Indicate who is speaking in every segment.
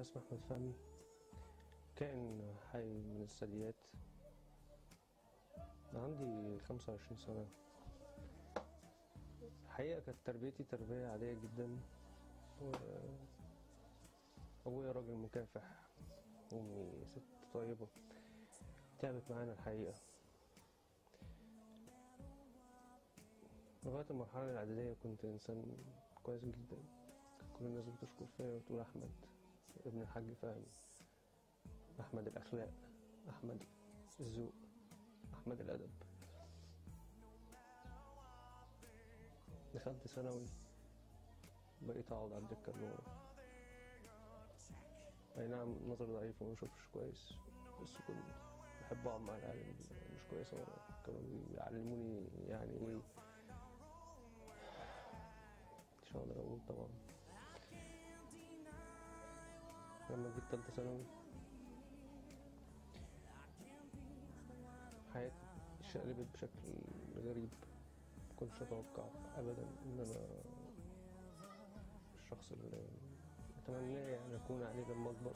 Speaker 1: اسمي أحمد فهمي، كائن حي من الثدييات. عندي 25 سنة. الحقيقة كانت تربيتي تربية عادية جدا، وأبويا راجل مكافح وأمي ست طيبة تعبت معانا الحقيقة. لغاية المرحلة الإعدادية كنت إنسان كويس جدا، كل الناس بتشكر فيا وتقول أحمد ابن الحاج فهمي، أحمد الأخلاق، أحمد الذوق، أحمد الأدب. دخلت ثانوي بقيت أقعد على الدكة اللي ورا. أي نعم نظري ضعيف ومشوفش كويس، بس كنت بحب أقعد مع العيال مش كويسة ورا. كانوا بيعلموني يعني إيه، مش هقدر أقول طبعا. لما جيت تالتة ثانوي حياتي اتشقلبت بشكل غريب. مكنتش أتوقع أبدا إن أنا الشخص اللي أتمناه يعني أكون عليه لما أكبر.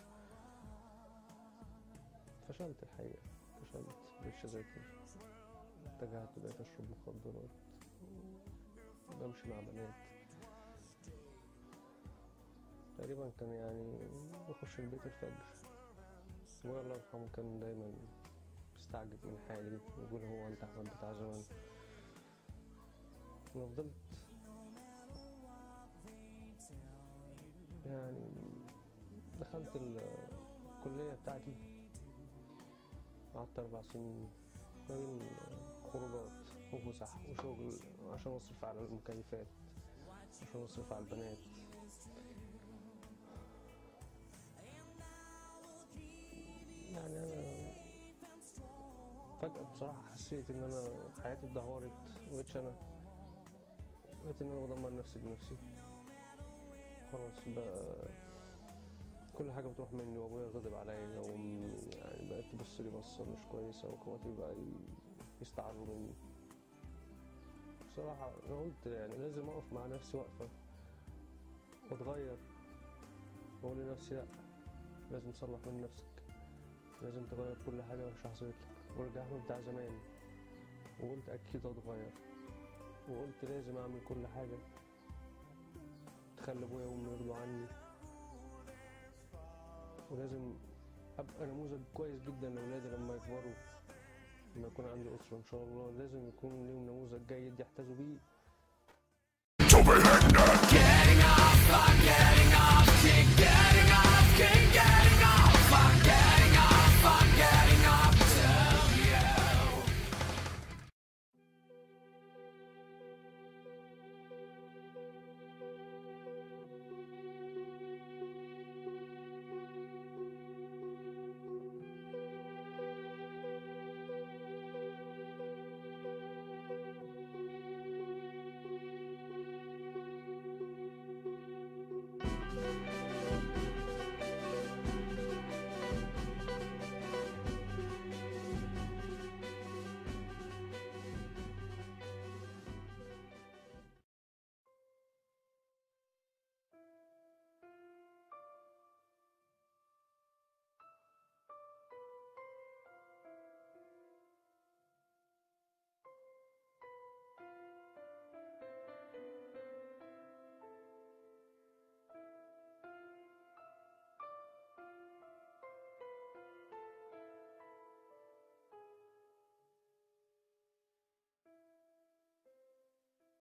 Speaker 1: فشلت الحقيقة، فشلت، مبقتش أذاكر، اتجهت بقيت أشرب مخدرات، بمشي مع بنات. تقريبا كان يعني بخش البيت الفجر. أبويا الله يرحمه كان دايما مستعجب من حالي ويقول هو أنت أحمد بتاع زمان. أنا فضلت يعني دخلت الكلية بتاعتي، قعدت 4 سنين ما بين خروجات وفسح وشغل عشان أصرف على المكيفات، عشان أصرف على البنات. يعني أنا فجأة بصراحة حسيت إن أنا حياتي اتدهورت، مبقتش أنا، بقيت إن أنا بدمر نفسي بنفسي. خلاص بقى كل حاجة بتروح مني، وأبويا غضب عليا، وأمي يعني بقت تبصلي بصة مش كويسة، وأخواتي بقى يستعروا مني. بصراحة أنا قلت يعني لازم أقف مع نفسي وقفة وأتغير، وأقول لنفسي لأ، لازم تصلح من نفسك، لازم تغير كل حاجة مش حصلت لك، وارجع له بتاع زمان. وقلت أكيد أتغير، وقلت لازم أعمل كل حاجة تخلي أبويا وأمي يرضوا عني، ولازم أبقى نموذج كويس جدا لأولادي لما يكبروا، لما يكون عندي أسرة إن شاء الله. لازم يكون ليهم نموذج جيد يحتذوا بيه.